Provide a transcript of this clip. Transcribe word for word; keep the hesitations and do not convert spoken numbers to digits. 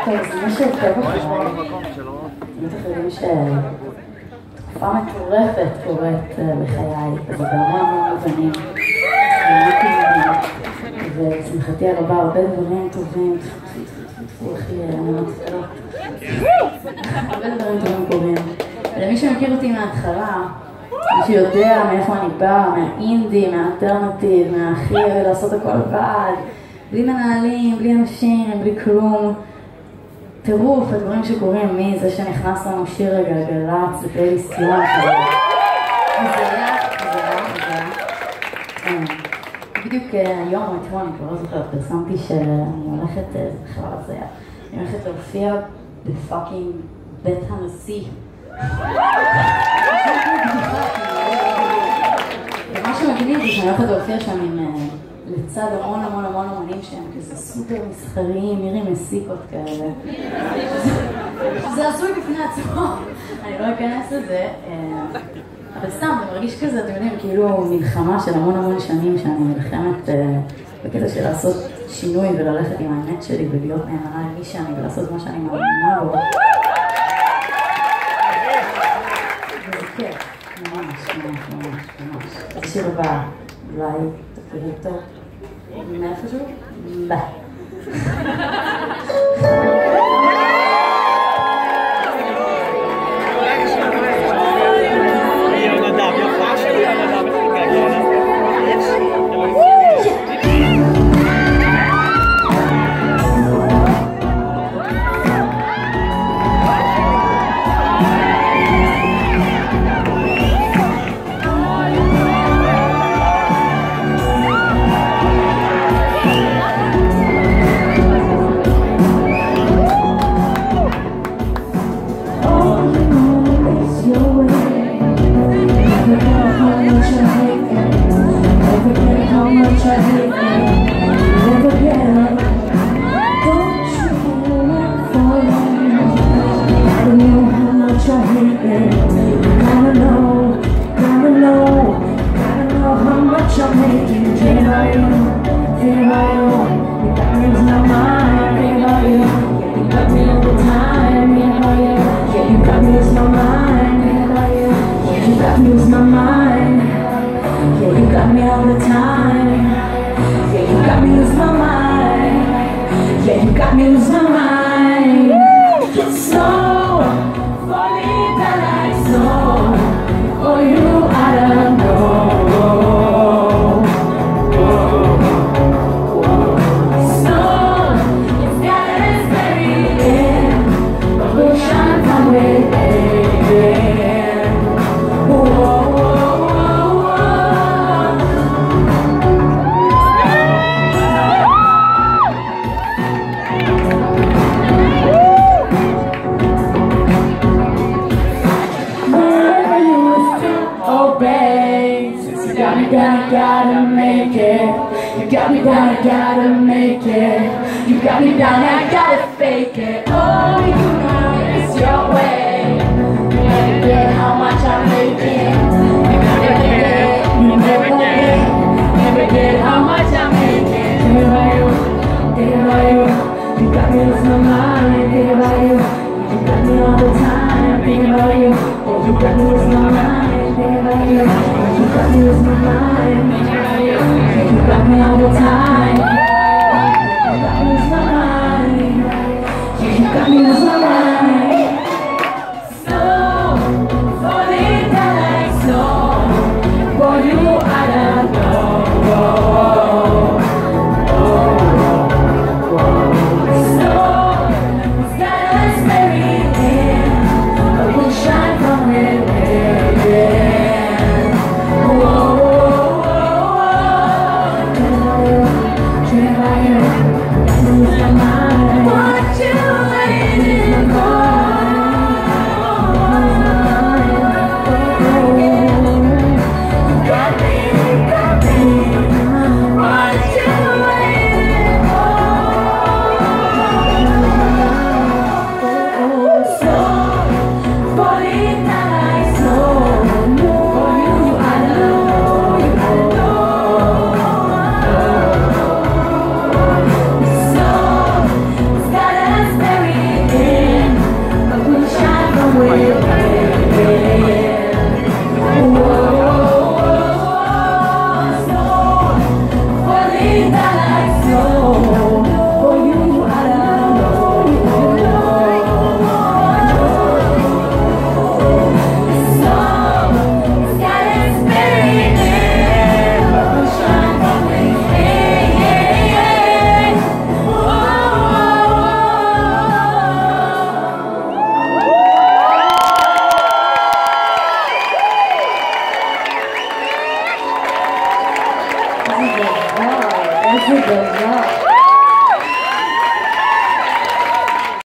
טוב, אז מי שעוקב אחריי, בטח יודעים שתקופה מטורפת קורית בחיי, וזה בהמון המון מובנים. ושמחתי הרבה, הרבה דברים טובים, תפו אחי, אני לא תפלות. הרבה דברים טובים קורים. ולמי שמכיר אותי מההתחלה, מי שיודע מאיפה אני באה, מהאינדי, מהאלטרנטיב, מהאחי לעשות הכל לבד, בלי מנהלים, בלי אנשים, בלי כלום. טירוף, הדברים שקורים מזה שנכנס לנו שיר הגלגלצ, זה די סיום כזה. זה היה, זה היה, זה היה. בדיוק היום או אתמול, אני כבר לא זוכרת, פרסמתי שאני הולכת, זה בכלל זה היה, אני הולכת להופיע בפאקינג בית הנשיא. ומה שמגניב זה שאני הולכת להופיע שם עם לצד המון המון המון אמנים שהם כזה סופר מסחריים, מירי מסיקות כאלה. זה עשוי בפני עצמו, אני לא אכנס לזה. אבל סתם, זה מרגיש כזה, אתם יודעים, כאילו מלחמה של המון המון שנים שאני מלחמת בקטע של לעשות שינוי וללכת עם האמת שלי ולהיות נאמנה עם מי שאני ולעשות מה שאני מאמינה בו. וזה כיף, ממש, ממש, ממש, ממש. זה שיר הבא, אולי תקראי טוב. מאיפשהו? ביי. All the time.